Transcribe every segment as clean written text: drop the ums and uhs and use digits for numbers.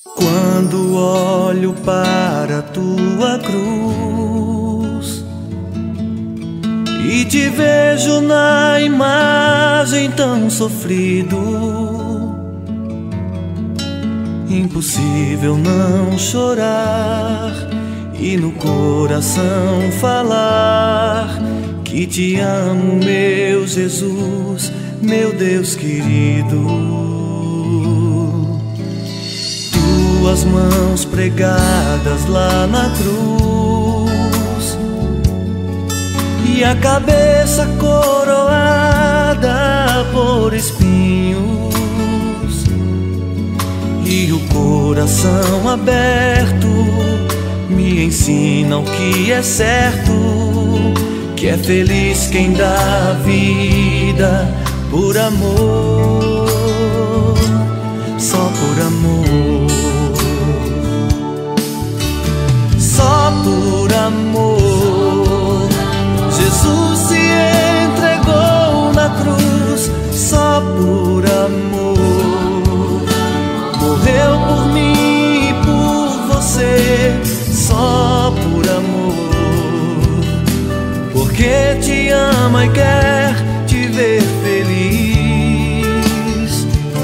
Quando olho para a tua cruz e te vejo na imagem tão sofrido, impossível não chorar e no coração falar que te amo, meu Jesus, meu Deus querido. Tuas mãos pregadas lá na cruz e a cabeça coroada por espinhos e o coração aberto me ensinam que é certo, que é feliz quem dá a vida por amor, só por amor, só por amor. Jesus se entregou na cruz, só por amor. Morreu por mim e por você, só por amor. Porque te ama e quer te ver feliz,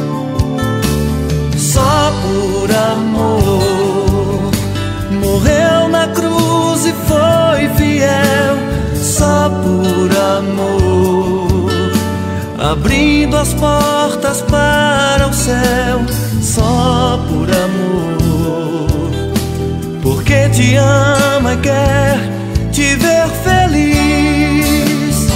só por amor. Morreu na cruz e foi fiel, só por amor. Abrindo as portas para o céu, só por amor. Porque te ama e quer te ver feliz.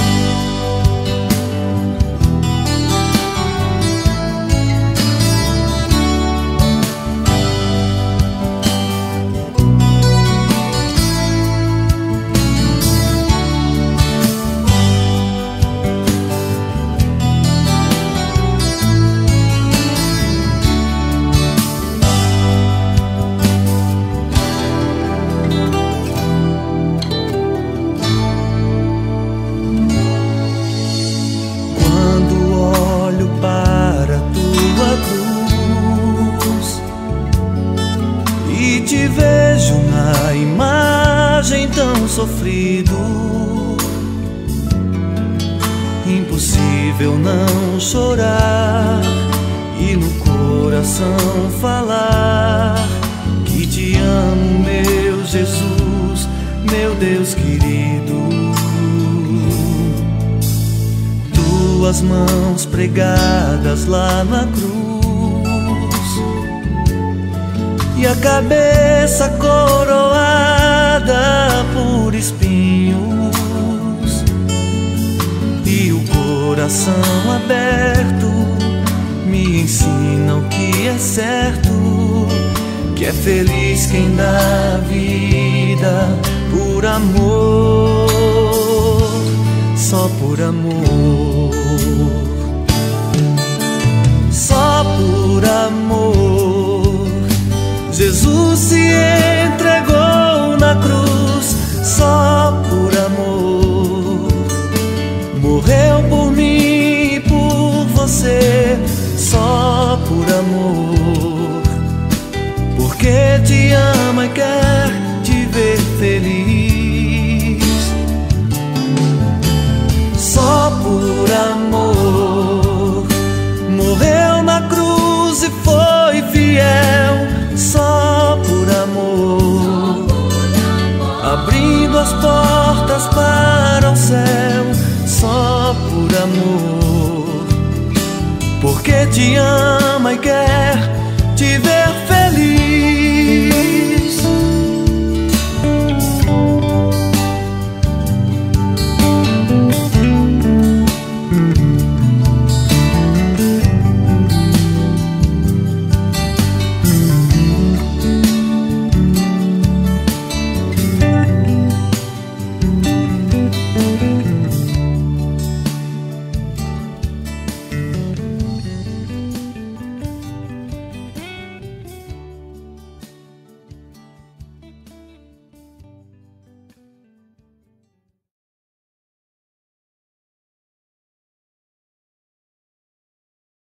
Te vejo na imagem tão sofrido, impossível não chorar e no coração falar que te amo, meu Jesus, meu Deus querido. Tuas mãos pregadas lá na cruz e a cabeça coroada por espinhos e o coração aberto me ensinam que é certo, que é feliz quem dá a vida por amor, só por amor, só por amor. Jesus se entregou na cruz, só por amor. Morreu por mim e por você, só por amor. Porque te ama e quer te ver feliz, só por amor. Morreu na cruz e foi fiel, só por amor. Abrindo as portas para o céu, só por amor. Porque te ama e quer te ver